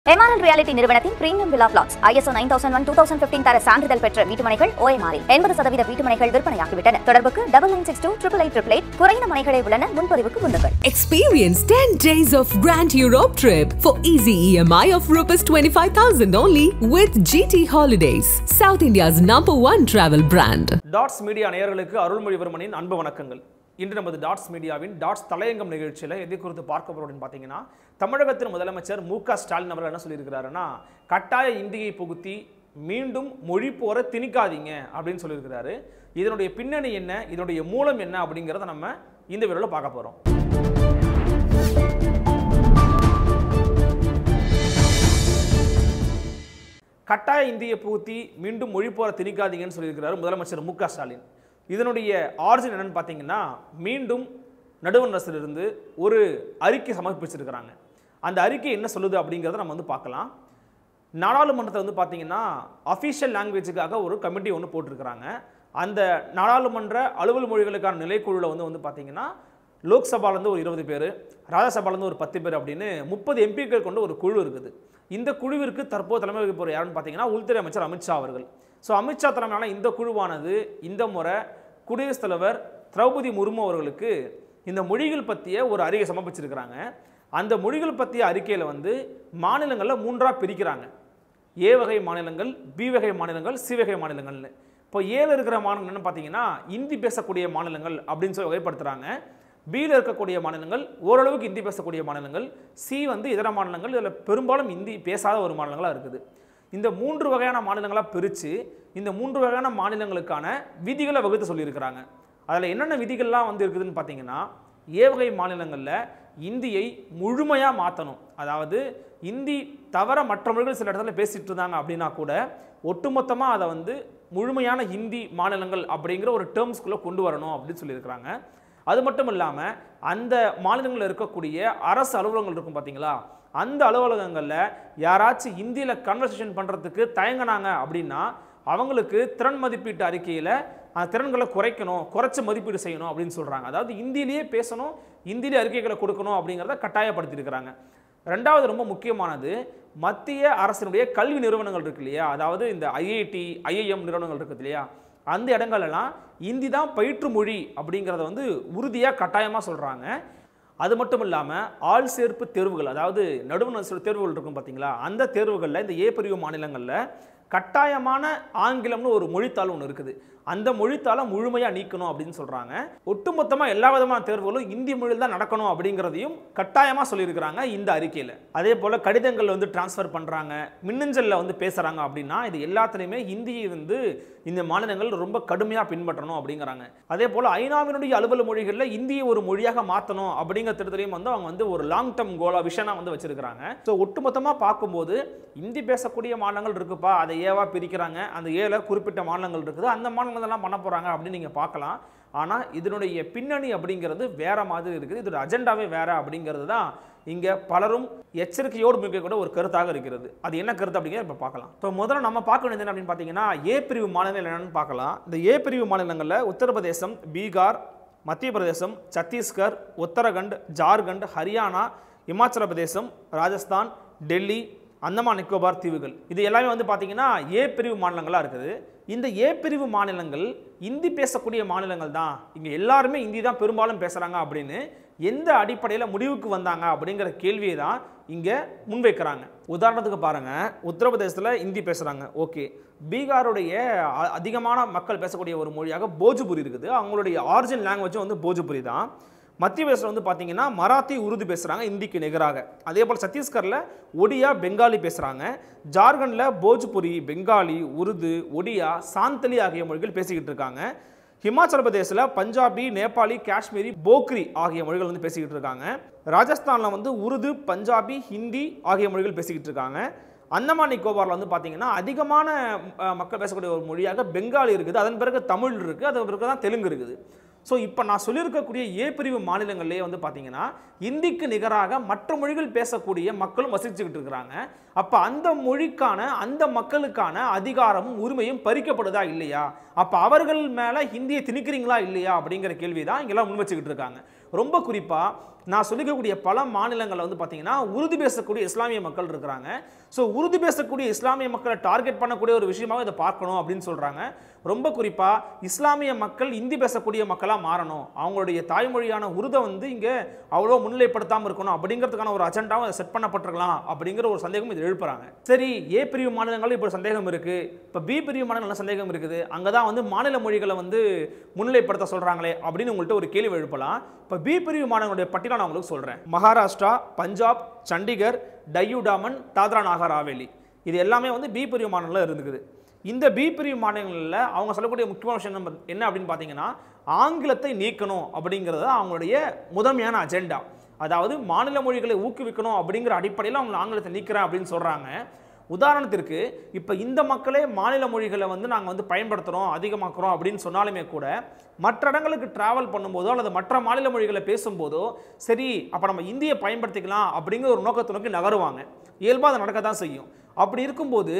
MRL Reality நிறுவனத்தின் premium villa flats ISO 9001-2015 தர சான்றிதழ் பெற்ற வீட்டுமனைகள் OMRல் 80% வீட்டுமனைகள் விற்பனையாகிவிட்டன. தொடர்புக்கு 9962888888 குறைந்த மனைகளே உள்ளன. முன்பதிவுக்கு முன்னுங்கள். Experience 10 days of Grand Europe trip for easy EMI of ₹25,000 only with GT Holidays, South India's #1 travel brand. Dots media நேயர்களுக்கு அருள்மொழிவர்மனின் அன்பு வணக்கங்கள். இன்று நமது டாட்ஸ் மீடியாவின் டாட்ஸ் தலையங்கம் நிகழ்ச்சியில் எதை குறித்து பார்க்க போறோம் அப்படின்னு பார்த்தீங்கன்னா, தமிழகத்தின் முதலமைச்சர் மு.க.ஸ்டாலின் அவர்கள் என்ன சொல்லியிருக்கிறாருன்னா, கட்டாய இந்தியை புகுத்தி மீண்டும் மொழி போற திணிக்காதீங்க அப்படின்னு சொல்லியிருக்கிறாரு. இதனுடைய பின்னணி என்ன, இதனுடைய மூலம் என்ன அப்படிங்கிறத நம்ம இந்த வீடியோவில் பார்க்க போறோம். கட்டாய இந்தியை புகுத்தி மீண்டும் மொழி போற திணிக்காதீங்கன்னு சொல்லியிருக்கிறாரு முதலமைச்சர் மு.க.ஸ்டாலின். இதனுடைய ஆரிஜின் என்னன்னு பார்த்தீங்கன்னா, மீண்டும் நடுவண் அரசிலிருந்து ஒரு அறிக்கை சமர்ப்பிச்சிருக்கிறாங்க. அந்த அறிக்கை என்ன சொல்லுது அப்படிங்கிறத நம்ம பார்க்கலாம். நாடாளுமன்றத்தில் பார்த்தீங்கன்னா அஃபிஷியல் லாங்குவேஜுக்காக ஒரு கமிட்டி ஒன்று போட்டிருக்கிறாங்க. அந்த நாடாளுமன்ற அலுவல் மொழிகளுக்கான நிலைக்குழுவில் வந்து பார்த்தீங்கன்னா லோக்சபாலேருந்து ஒரு 20 பேர், ராஜ்யசபாலேருந்து ஒரு 10 பேர் அப்படின்னு 30 எம்பிக்கள் கொண்டு ஒரு குழு இருக்குது. இந்த குழுவிற்கு தற்போது தலைமை வகிக்க போகிற யாருன்னு பார்த்தீங்கன்னா உள்துறை அமைச்சர் அமித்ஷா அவர்கள். ஸோ அமித்ஷா தலைமையிலான இந்த குழுவானது இந்த முறை குடியரசுத் தலைவர் திரௌபதி முர்மு அவர்களுக்கு இந்த மொழிகள் பற்றிய ஒரு அறிக்கை சமர்ப்பிச்சிருக்கிறாங்க. அந்த மொழிகள் பற்றிய அறிக்கையில் வந்து மாநிலங்களில் 3ஆக பிரிக்கிறாங்க. ஏ வகை மாநிலங்கள், பி வகை மாநிலங்கள், சி வகை மாநிலங்கள்னு. இப்போ ஏல இருக்கிற மாநிலங்கள்னு பார்த்தீங்கன்னா இந்தி பேசக்கூடிய மாநிலங்கள் அப்படின்னு சொல்லி வகைப்படுத்துகிறாங்க. பியில் இருக்கக்கூடிய மாநிலங்கள் ஓரளவுக்கு இந்தி பேசக்கூடிய மாநிலங்கள், சி வந்து இதர மாநிலங்கள், இதில் பெரும்பாலும் இந்தி பேசாத ஒரு மாநிலங்களாக இருக்குது. இந்த 3 வகையான மாநிலங்களாக பிரித்து இந்த 3 வகையான மாநிலங்களுக்கான விதிகளை வகுத்து சொல்லியிருக்கிறாங்க. அதில் என்னென்ன விதிகள்லாம் வந்து இருக்குதுன்னு பார்த்தீங்கன்னா, ஏ வகை மாநிலங்களில் இந்தியை முழுமையாக மாற்றணும். அதாவது இந்தி தவிர மற்ற மொழிகள் சில இடத்துல பேசிகிட்டு இருந்தாங்க அப்படின்னா கூட ஒட்டுமொத்தமாக அதை வந்து முழுமையான ஹிந்தி மாநிலங்கள் அப்படிங்கிற ஒரு டேர்ம்ஸ்குள்ளே கொண்டு வரணும் அப்படின்னு சொல்லியிருக்கிறாங்க. அது மட்டும் இல்லாமல் அந்த மாநிலங்களில் இருக்கக்கூடிய அரசு அலுவலகங்கள் இருக்கும் பார்த்தீங்களா, அந்த அலுவலகங்களில் யாராச்சும் ஹிந்தியில் கன்வர்சேஷன் பண்ணுறதுக்கு தயங்கினாங்க அப்படின்னா அவங்களுக்கு திறன் மதிப்பீட்டு அறிக்கையில் அந்த திறன்களை குறைச்சு மதிப்பீடு செய்யணும் அப்படின்னு சொல்கிறாங்க. அதாவது இந்தியிலேயே பேசணும், இந்தியிலே அறிக்கைகளை கொடுக்கணும் அப்படிங்கிறத கட்டாயப்படுத்தியிருக்கிறாங்க. ரெண்டாவது ரொம்ப முக்கியமானது, மத்திய அரசினுடைய கல்வி நிறுவனங்கள் இருக்கு இல்லையா, அதாவது இந்த IIT, IIM நிறுவனங்கள் இருக்குது இல்லையா, அந்த இடங்கள்லாம் இந்தி தான் பயிற்று மொழி அப்படிங்கிறத வந்து உறுதியாக கட்டாயமாக சொல்கிறாங்க. அது மட்டும் இல்லாமல் ஆள் சேர்ப்பு தேர்வுகள், அதாவது நடுவண் தேர்வுகள் இருக்கும் பார்த்தீங்களா, அந்த தேர்வுகளில் இந்த ஏ பிரிவு மாநிலங்களில் கட்டாயமான ஆங்கிலம்னு ஒரு மொழித்தாள் ஒன்று இருக்குது. அந்த மொழித்தாளை முழுமையாக நீக்கணும் அப்படின்னு சொல்கிறாங்க. ஒட்டுமொத்தமாக எல்லா விதமான தேர்வுகளும் இந்தி மொழியில் தான் நடக்கணும் அப்படிங்கிறதையும் கட்டாயமாக சொல்லியிருக்கிறாங்க இந்த அறிக்கையில். அதே போல் கடிதங்கள் வந்து டிரான்ஸ்ஃபர் பண்ணுறாங்க, மின்னஞ்சலில் வந்து பேசுகிறாங்க அப்படின்னா இது எல்லாத்துலேயுமே ஹிந்தியை வந்து இந்த மாநிலங்கள் ரொம்ப கடுமையாக பின்பற்றணும் அப்படிங்கிறாங்க. அதே போல் ஐநாவினுடைய அலுவல் மொழிகளில் இந்தியை ஒரு மொழியாக மாற்றணும் அப்படிங்கிற திட்டத்திலையும் வந்து அவங்க வந்து ஒரு லாங் டேர்ம் கோலா விஷனாக வந்து வச்சிருக்கிறாங்க. ஸோ ஒட்டுமொத்தமாக பார்க்கும்போது இந்தி பேசக்கூடிய மாநிலங்கள் இருக்குப்பா, அதை ஏவா பிரிக்கிறாங்க. அந்த ஏல குறிப்பிட்ட மாநிலங்கள் இருக்குது, அந்த மாநிலங்கள்லாம் பண்ண போகிறாங்க அப்படின்னு நீங்கள் பார்க்கலாம். ஆனால் இதனுடைய பின்னணி அப்படிங்கிறது வேற மாதிரி இருக்குது. இதோட அஜெண்டாவே வேற அப்படிங்கிறது தான் இங்கே பலரும் எச்சரிக்கையோடு மிகக்கூட ஒரு கருத்தாக இருக்கிறது. அது என்ன கருத்து அப்படிங்கிறத இப்போ பார்க்கலாம். இப்போ முதல்ல நம்ம பார்க்க வேண்டியது என்ன அப்படின்னு பார்த்தீங்கன்னா, ஏ பிரிவு மாநிலங்கள் என்னென்னு பார்க்கலாம். இந்த ஏ பிரிவு மாநிலங்களில் உத்தரப்பிரதேசம், பீகார், மத்திய பிரதேசம், சத்தீஸ்கர், உத்தரகண்ட், ஜார்க்கண்ட், ஹரியானா, இமாச்சல பிரதேசம், ராஜஸ்தான், டெல்லி, அந்தமான் நிக்கோபார் தீவுகள், இது எல்லாமே வந்து பார்த்தீங்கன்னா ஏ பிரிவு மாநிலங்களாக இருக்குது. இந்த ஏ பிரிவு மாநிலங்கள் இந்தி பேசக்கூடிய மாநிலங்கள் தான், இங்கே எல்லாருமே இந்தி தான் பெரும்பாலும் பேசுகிறாங்க அப்படின்னு எந்த அடிப்படையில் முடிவுக்கு வந்தாங்க அப்படிங்கிற கேள்வியை தான் இங்கே முன்வைக்கிறாங்க. உதாரணத்துக்கு பாருங்கள், உத்தரப்பிரதேசத்தில் இந்தி பேசுகிறாங்க, ஓகே. பீகாருடைய அதிகமான மக்கள் பேசக்கூடிய ஒரு மொழியாக போஜ்புரி இருக்குது, அவங்களுடைய ஆரிஜின் லாங்குவேஜும் வந்து போஜ்புரி தான். மத்திய பிரதேசத்தில் வந்து பார்த்தீங்கன்னா மராத்தி, உருது பேசுகிறாங்க இந்திக்கு நிகராக. அதே போல் சத்தீஸ்கரில் ஒடியா, பெங்காலி பேசுகிறாங்க. ஜார்க்கண்டில் போஜ்புரி, பெங்காலி, உருது, ஒடியா, சாந்தலி ஆகிய மொழிகள் பேசிக்கிட்டு இருக்காங்க. ஹிமாச்சல பிரதேசில் பஞ்சாபி, நேபாளி, காஷ்மீரி, போக்ரி ஆகிய மொழிகள் வந்து பேசிக்கிட்டு இருக்காங்க. ராஜஸ்தானில் வந்து உருது, பஞ்சாபி, ஹிந்தி ஆகிய மொழிகள் பேசிக்கிட்டு இருக்காங்க. அந்தமான் நிக்கோபாரில் வந்து பார்த்தீங்கன்னா அதிகமான மக்கள் பேசக்கூடிய ஒரு மொழியாக பெங்காலி இருக்குது, அதன் பிறகு தமிழ் இருக்குது, அதன் பிறகு தான் தெலுங்கு இருக்குது. ஸோ இப்போ நான் சொல்லியிருக்கக்கூடிய ஏ பிரிவு மாநிலங்கள்லேயே வந்து பார்த்தீங்கன்னா இந்திக்கு நிகராக மற்ற மொழிகள் பேசக்கூடிய மக்களும் வசிச்சுக்கிட்டு இருக்கிறாங்க. அப்போ அந்த மொழிக்கான அந்த மக்களுக்கான அதிகாரமும் உரிமையும் பறிக்கப்படுதா இல்லையா, அப்போ அவர்கள் மேலே ஹிந்தியை திணிக்கிறீங்களா இல்லையா அப்படிங்கிற கேள்வி தான் இங்கெல்லாம் முன் வச்சுக்கிட்டு இருக்காங்க. ரொம்ப குறிப்பாக நான் சொல்லிக்கக்கூடிய பல மாநிலங்களில் வந்து பார்த்தீங்கன்னா உருது பேசக்கூடிய இஸ்லாமிய மக்கள் இருக்கிறாங்க. ஸோ உருது பேசக்கூடிய இஸ்லாமிய மக்களை டார்கெட் பண்ணக்கூடிய ஒரு விஷயமாக இதை பார்க்கணும் அப்படின்னு சொல்கிறாங்க. ரொம்ப குறிப்பாக இஸ்லாமிய மக்கள் இந்தி பேசக்கூடிய மக்களாக மாறணும், அவங்களுடைய தாய்மொழியான உருதை வந்து இங்கே அவ்வளோ முன்னிலைப்படுத்தாமல் இருக்கணும் அப்படிங்கிறதுக்கான ஒரு அஜெண்டாவும் செட் பண்ணப்பட்டிருக்கலாம் அப்படிங்கிற ஒரு சந்தேகம் இது எழுப்புறாங்க. சரி, ஏ பிரிவு மாநிலங்களில் இப்போ சந்தேகம் இருக்குது, இப்போ பி பிரிவு மாநிலங்களில் சந்தேகம் இருக்குது, அங்கே தான் வந்து மாநில மொழிகளை வந்து முன்னிலைப்படுத்த சொல்கிறாங்களே அப்படின்னு உங்கள்கிட்ட ஒரு கேள்வி எழுப்பலாம். இப்போ பி பிரிவு மாநிலங்களுடைய பட்டியலை நான் உங்களுக்கு சொல்கிறேன். மகாராஷ்டிரா, பஞ்சாப், சண்டிகர், டையூ டாமன், தாத்ரா நாகர் ஹவேலி, இது எல்லாமே வந்து பி பிரிவு மாநிலங்களில் இருந்துக்குது. இந்த பி பிரிவு மாநிலங்களில் அவங்க சொல்லக்கூடிய முக்கியமான விஷயம் என்ன அப்படின்னு பார்த்தீங்கன்னா, ஆங்கிலத்தை நீக்கணும் அப்படிங்கிறது அவங்களுடைய முதன்மையான அஜெண்டா. அதாவது மாநில மொழிகளை ஊக்குவிக்கணும் அப்படிங்கிற அடிப்படையில் அவங்க ஆங்கிலத்தை நீக்கிறேன் அப்படின்னு சொல்கிறாங்க. உதாரணத்திற்கு இப்போ இந்த மக்களே மாநில மொழிகளை வந்து நாங்கள் வந்து பயன்படுத்துகிறோம், அதிகமாக்குறோம் அப்படின்னு சொன்னாலுமே கூட மற்ற இடங்களுக்கு டிராவல் பண்ணும்போதோ அல்லது மற்ற மாநில மொழிகளை பேசும்போதோ சரி அப்போ நம்ம இந்தியை பயன்படுத்திக்கலாம் அப்படிங்கிற ஒரு நோக்கத்தை நோக்கி நகருவாங்க. இயல்பாக அது நடக்க தான் செய்யும். அப்படி இருக்கும்போது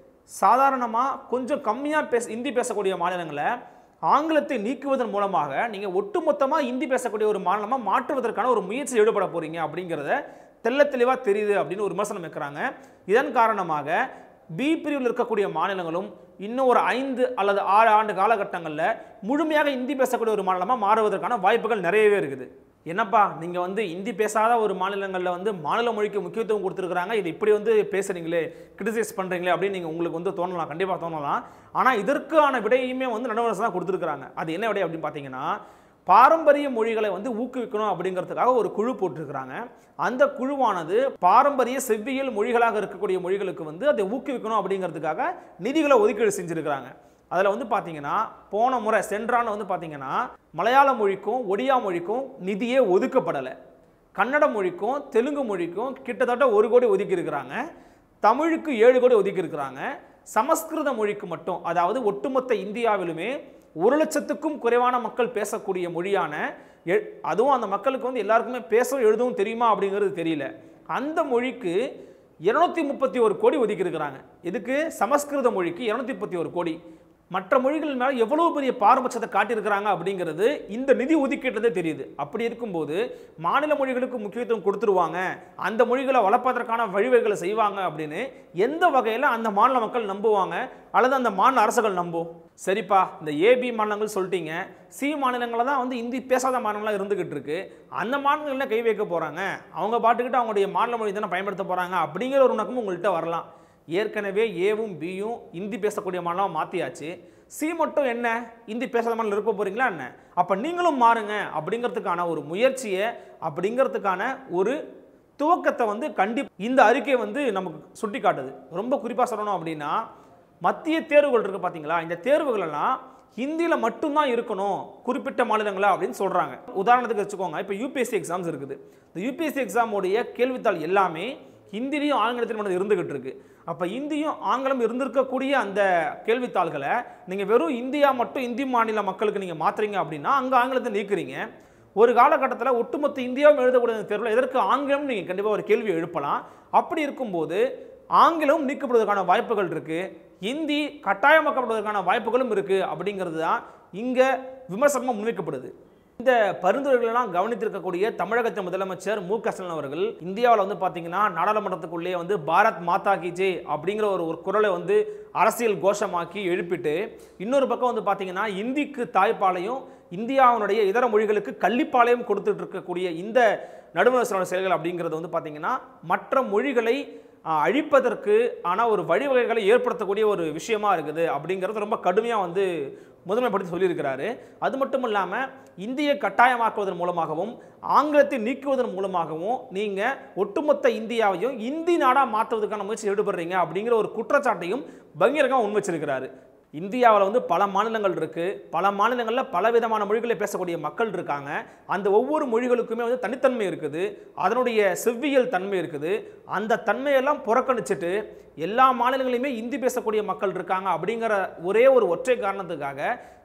சாதாரணமாக கொஞ்சம் கம்மியாக இந்தி பேசக்கூடிய மாநிலங்களை ஆங்கிலத்தை நீக்குவதன் மூலமாக நீங்கள் ஒட்டுமொத்தமாக இந்தி பேசக்கூடிய ஒரு மாநிலமாக மாற்றுவதற்கான ஒரு முயற்சி ஈடுபட போகிறீங்க அப்படிங்கிறத தெள்ள தெளிவாக தெரியுது அப்படின்னு ஒரு விமர்சனம் வைக்கிறாங்க. இதன் காரணமாக பி பிரிவில் இருக்கக்கூடிய மாநிலங்களும் இன்னும் ஒரு 5 அல்லது 6 ஆண்டு காலகட்டங்களில் முழுமையாக இந்தி பேசக்கூடிய ஒரு மாநிலமாக மாறுவதற்கான வாய்ப்புகள் நிறையவே இருக்குது. என்னப்பா நீங்கள் வந்து இந்தி பேசாத ஒரு மாநிலங்களில் வந்து மாநில மொழிக்கு முக்கியத்துவம் கொடுத்துருக்குறாங்க, இது இப்படி வந்து பேசுகிறீங்களே, கிரிட்டிசைஸ் பண்ணுறீங்களே அப்படின்னு நீங்கள் உங்களுக்கு வந்து தோணலாம், கண்டிப்பாக தோணலாம். ஆனால் இதற்கான விடையுமே வந்து நடுவர் அரசு தான் கொடுத்துருக்குறாங்க. அது என்ன விடை அப்படின்னு பார்த்தீங்கன்னா, பாரம்பரிய மொழிகளை வந்து ஊக்குவிக்கணும் அப்படிங்கிறதுக்காக ஒரு குழு போட்டிருக்கிறாங்க. அந்த குழுவானது பாரம்பரிய செவ்வியல் மொழிகளாக இருக்கக்கூடிய மொழிகளுக்கு வந்து அதை ஊக்குவிக்கணும் அப்படிங்கிறதுக்காக நிதிகளை ஒதுக்கீடு செஞ்சுருக்கிறாங்க. அதில் வந்து பார்த்தீங்கன்னா போன முறை சென்றான்னு வந்து பார்த்தீங்கன்னா மலையாள மொழிக்கும் ஒடியா மொழிக்கும் நிதியே ஒதுக்கப்படலை. கன்னட மொழிக்கும் தெலுங்கு மொழிக்கும் கிட்டத்தட்ட 1 கோடி ஒதுக்கி இருக்கிறாங்க. தமிழுக்கு 7 கோடி ஒதுக்கி இருக்கிறாங்க. சமஸ்கிருத மொழிக்கு மட்டும், அதாவது ஒட்டுமொத்த இந்தியாவிலுமே 1 லட்சத்துக்கும் குறைவான மக்கள் பேசக்கூடிய மொழியான, அதுவும் அந்த மக்களுக்கு வந்து எல்லாருக்குமே பேசவும் எழுதவும் தெரியுமா அப்படிங்கிறது தெரியல, அந்த மொழிக்கு 231 கோடி ஒதுக்கி இருக்கிறாங்க. இதுக்கு சமஸ்கிருத மொழிக்கு 231 கோடி. மற்ற மொழிகள் மேலே எவ்வளவு பெரிய பாரபட்சத்தை காட்டியிருக்கிறாங்க அப்படிங்கிறது இந்த நிதி ஒதுக்கீட்டதே தெரியுது. அப்படி இருக்கும்போது மாநில மொழிகளுக்கு முக்கியத்துவம் கொடுத்துருவாங்க, அந்த மொழிகளை வளர்ப்பதற்கான வழிவகைகளை செய்வாங்க அப்படின்னு எந்த வகையில் அந்த மாநில மக்கள் நம்புவாங்க அல்லது அந்த மாநில அரசுகள் நம்பும்? சரிப்பா, இந்த ஏபி மாநிலங்கள் சொல்லிட்டீங்க, சி மாநிலங்களில் தான் வந்து இந்தி பேசாத மாநிலங்களாக இருந்துகிட்டு இருக்கு, அந்த மாநிலங்களில் கை வைக்க போகிறாங்க, அவங்க பாட்டுக்கிட்டு அவங்களுடைய மாநில மொழி தானே பயன்படுத்த போகிறாங்க அப்படிங்கிற ஒரு நோக்கமும் உங்கள்கிட்ட வரலாம். ஏற்கனவே ஏவும் பியும் இந்தி பேசக்கூடிய மாநிலமாக மாற்றியாச்சு, சி மட்டும் என்ன இந்தி பேசாத மாநிலம் இருக்க போகிறீங்களா என்ன? அப்போ நீங்களும் மாறுங்க அப்படிங்கிறதுக்கான ஒரு முயற்சியை, அப்படிங்கிறதுக்கான ஒரு துவக்கத்தை வந்து இந்த அறிக்கை வந்து நமக்கு சுட்டி காட்டுது. ரொம்ப குறிப்பாக சொல்லணும் அப்படின்னா, மத்திய தேர்வுகள் இருக்குது பார்த்தீங்களா, இந்த தேர்வுகளெல்லாம் ஹிந்தியில் மட்டும்தான் இருக்கணும் குறிப்பிட்ட மாநிலங்களா அப்படின்னு சொல்கிறாங்க. உதாரணத்துக்கு வச்சுக்கோங்க, இப்போ யூபிஎஸ்சி எக்ஸாம்ஸ் இருக்குது. இந்த யூபிஎஸ்சி எக்ஸாமுடைய கேள்வித்தாள் எல்லாமே ஹிந்திலையும் ஆங்கிலத்திலும் இருந்துகிட்டு இருக்கு. அப்போ இந்தியும் ஆங்கிலம் இருந்திருக்கக்கூடிய அந்த கேள்வித்தாள்களை நீங்கள் வெறும் இந்தியா மட்டும் இந்தி மாநில மக்களுக்கு நீங்கள் மாற்றுறீங்க அப்படின்னா அங்கே ஆங்கிலத்தை நீக்குறீங்க. ஒரு காலகட்டத்தில் ஒட்டுமொத்த இந்தியாவும் எழுதக்கூடிய தேர்வில் எதற்கு ஆங்கிலம் நீங்கள் கண்டிப்பாக ஒரு கேள்வி எழுப்பலாம். அப்படி இருக்கும்போது ஆங்கிலம் நீக்கப்படுவதற்கான வாய்ப்புகள் இருக்குது, இந்தி கட்டாயமாக்கப்படுவதற்கான வாய்ப்புகளும் இருக்குது அப்படிங்கிறது தான் இங்கே விமர்சனமாக முன்வைக்கப்படுது. இந்த பரிந்துரைகளெல்லாம் கவனித்திருக்கக்கூடிய தமிழகத்தின் முதலமைச்சர் மு.க.ஸ்டாலின் அவர்கள் இந்தியாவில் வந்து பார்த்தீங்கன்னா நாடாளுமன்றத்துக்குள்ளே வந்து பாரத் மாதா கி ஜெய் அப்படிங்கிற ஒரு குரலை வந்து அரசியல் கோஷமாக்கி எழுப்பிட்டு, இன்னொரு பக்கம் வந்து பார்த்தீங்கன்னா இந்திக்கு தாய்ப்பாலையும் இந்தியாவினுடைய இதர மொழிகளுக்கு கள்ளிப்பாலையும் கொடுத்துட்டு இருக்கக்கூடிய இந்த நடுவர் செயல்கள் அப்படிங்கிறது வந்து பார்த்தீங்கன்னா மற்ற மொழிகளை அழிப்பதற்கு ஆனால் ஒரு வழிவகைகளை ஏற்படுத்தக்கூடிய ஒரு விஷயமா இருக்குது அப்படிங்கிறது ரொம்ப கடுமையாக வந்து முதன்மைப்படுத்தி சொல்லியிருக்கிறாரு. அது மட்டும் இல்லாமல் இந்தியை கட்டாயமாக்குவதன் மூலமாகவும் ஆங்கிலத்தை நீக்குவதன் மூலமாகவும் நீங்கள் ஒட்டுமொத்த இந்தியாவையும் இந்தி நாடாக மாற்றுவதற்கான முயற்சி ஈடுபடுறீங்க அப்படிங்கிற ஒரு குற்றச்சாட்டையும் பகிரங்கமாக முன்வச்சிருக்கிறாரு. இந்தியாவில் வந்து பல மாநிலங்கள் இருக்குது, பல மாநிலங்களில் பலவிதமான மொழிகளை பேசக்கூடிய மக்கள் இருக்காங்க. அந்த ஒவ்வொரு மொழிகளுக்குமே வந்து தனித்தன்மை இருக்குது, அதனுடைய செவ்வியல் தன்மை இருக்குது. அந்த தன்மையெல்லாம் புறக்கணிச்சுட்டு எல்லா மாநிலங்களையுமே இந்தி பேசக்கூடிய மக்கள் இருக்காங்க அப்படிங்கிற ஒரே ஒரு ஒற்றை காரணத்துக்காக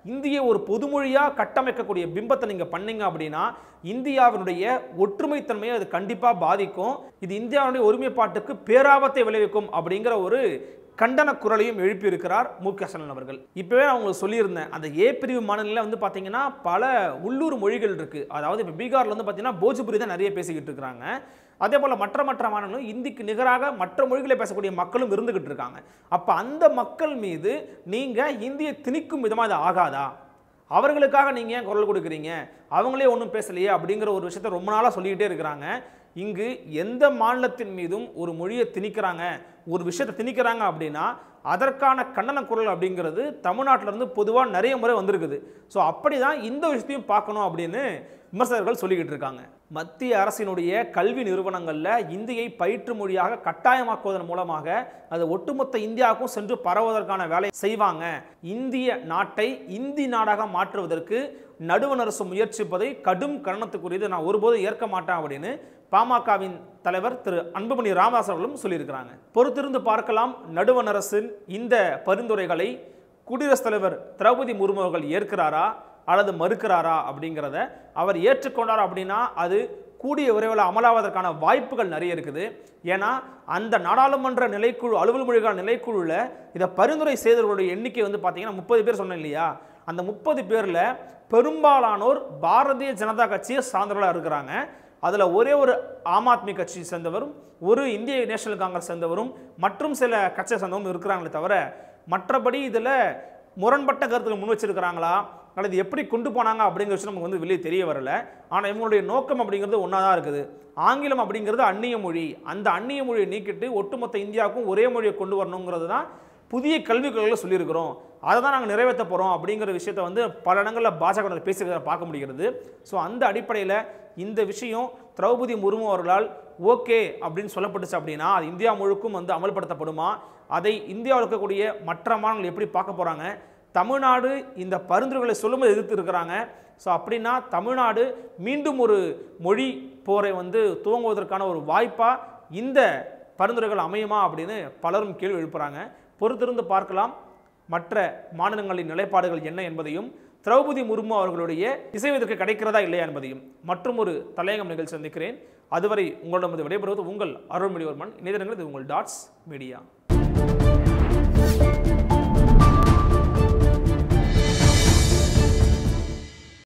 இந்திய ஒரு பொதுமொழியாக கட்டமைக்கக்கூடிய பிம்பத்தை நீங்கள் பண்ணீங்க அப்படின்னா இந்தியாவினுடைய ஒற்றுமைத்தன்மையை அது கண்டிப்பாக பாதிக்கும். இது இந்தியாவுடைய ஒருமைப்பாட்டுக்கு பேராபத்தை விளைவிக்கும் அப்படிங்கிற ஒரு கண்டன குரலையும் எழுப்பியிருக்கிறார் மு.க. ஸ்டாலின் அவர்கள். இப்போவே நான் உங்களுக்கு சொல்லியிருந்தேன், அந்த ஏ பிரிவு மாநிலங்களில் வந்து பார்த்தீங்கன்னா பல உள்ளூர் மொழிகள் இருக்குது. அதாவது இப்போ பீகாரில் வந்து பார்த்தீங்கன்னா போஜ்புரி தான் நிறைய பேசிக்கிட்டு இருக்கிறாங்க. அதே போல் மற்ற மாநிலங்களும் இந்திக்கு நிகராக மற்ற மொழிகளை பேசக்கூடிய மக்களும் இருந்துகிட்டு இருக்காங்க. அப்போ அந்த மக்கள் மீது நீங்கள் இந்தியை திணிக்கும் விதமாக அது ஆகாதா? அவர்களுக்காக நீங்கள் ஏன் குரல் கொடுக்குறீங்க? அவங்களே ஒன்றும் பேசலையே அப்படிங்கிற ஒரு விஷயத்தை ரொம்ப நாளாக சொல்லிக்கிட்டே இருக்கிறாங்க. இங்கு எந்த மாநிலத்தின் மீதும் ஒரு மொழியை திணிக்கிறாங்க, ஒரு விஷயத்தை திணிக்கிறாங்க அப்படின்னா அதற்கான கண்டன குரல் அப்படிங்கிறது தமிழ்நாட்டிலிருந்து பொதுவாக நிறைய முறை வந்திருக்குது. ஸோ அப்படி தான் இந்த விஷயத்தையும் பார்க்கணும் அப்படின்னு விமர்சகர்கள் சொல்லிக்கிட்டு இருக்காங்க. மத்திய அரசினுடைய கல்வி நிறுவனங்களில் இந்தியை பயிற்று மொழியாக கட்டாயமாக்குவதன் மூலமாக அது ஒட்டுமொத்த இந்தியாவுக்கும் சென்று பரவுவதற்கான வேலை செய்வாங்க. இந்திய நாட்டை இந்தி நாடாக மாற்றுவதற்கு நடுவண் அரசு முயற்சிப்பதை கடும் கண்டனத்துக்குரியது, நான் ஒருபோதும் ஏற்க மாட்டேன் அப்படின்னு பாமகவின் தலைவர் திரு அன்புமணி ராமதாஸ் அவர்களும் சொல்லியிருக்கிறாங்க. பொறுத்திருந்து பார்க்கலாம் நடுவண் அரசின் இந்த பரிந்துரைகளை குடியரசுத் தலைவர் திரௌபதி முர்மு அவர்கள் ஏற்கிறாரா அல்லது மறுக்கிறாரா அப்படிங்கிறத. அவர் ஏற்றுக்கொண்டார் அப்படின்னா அது கூடிய விரைவில் அமலாவதற்கான வாய்ப்புகள் நிறைய இருக்குது. ஏன்னா அந்த நாடாளுமன்ற நிலைக்குழு அலுவல் மொழிகள் நிலைக்குழுவில் இதை பரிந்துரை செய்தவர்களுடைய எண்ணிக்கை வந்து பார்த்தீங்கன்னா 30 பேர் சொன்னேன் இல்லையா? அந்த 30 பேரில் பெரும்பாலானோர் பாரதிய ஜனதா கட்சியை சார்ந்தவர்களாக இருக்கிறாங்க. அதில் ஒரே ஒரு ஆம் ஆத்மி கட்சி சேர்ந்தவரும், ஒரு இந்திய நேஷனல் காங்கிரஸ் சேர்ந்தவரும், மற்றும் சில கட்சியை சேர்ந்தவரும் இருக்கிறாங்களே தவிர மற்றபடி இதில் முரண்பட்ட கருத்துக்கள் முன் வச்சிருக்கிறாங்களா அல்லது எப்படி கொண்டு போனாங்க அப்படிங்கிற விஷயம் நமக்கு வந்து வெளியே தெரிய வரல. ஆனால் இவங்களுடைய நோக்கம் அப்படிங்கிறது ஒன்றா தான் இருக்குது. ஆங்கிலம் அப்படிங்கிறது அந்நிய மொழி, அந்த அந்நிய மொழியை நீக்கிட்டு ஒட்டுமொத்த இந்தியாவுக்கும் ஒரே மொழியை கொண்டு வரணுங்கிறது தான் புதிய கல்விக் கொள்கைகளை சொல்லியிருக்கிறோம். அதை தான் நாங்கள் நிறைவேற்ற போகிறோம் அப்படிங்கிற விஷயத்தை வந்து பல இடங்களில் பாஜக பேசுகிறத பார்க்க முடிகிறது. ஸோ அந்த அடிப்படையில் இந்த விஷயம் திரௌபதி முர்மு அவர்களால் ஓகே அப்படின்னு சொல்லப்பட்டுச்சு அப்படின்னா அது இந்தியா முழுக்கும் வந்து அமல்படுத்தப்படுமா? அதை இந்தியாவில் இருக்கக்கூடிய மற்ற மாநிலங்கள் எப்படி பார்க்க போகிறாங்க? தமிழ்நாடு இந்த பரிந்துரைகளை சொல்லும்போது எதிர்த்து இருக்கிறாங்க. ஸோ அப்படின்னா தமிழ்நாடு மீண்டும் ஒரு மொழி போரை வந்து துவங்குவதற்கான ஒரு வாய்ப்பாக இந்த பரிந்துரைகள் அமையுமா அப்படின்னு பலரும் கேள்வி எழுப்புறாங்க. பொறுத்திருந்து பார்க்கலாம் மற்ற மாநிலங்களின் நிலைப்பாடுகள் என்ன என்பதையும், திரௌபதி முர்மு அவர்களுடைய இசைவதற்கு கிடைக்கிறதா இல்லையா என்பதையும் மற்றும் ஒரு தலையங்கம் நிகழ்ச்சி சந்திக்கிறேன். அதுவரை உங்களிடம் விடைபெறுவது உங்கள் அருள்மொழிவர்மன். இணையதளங்கள் இது உங்கள் டாட்ஸ் மீடியா.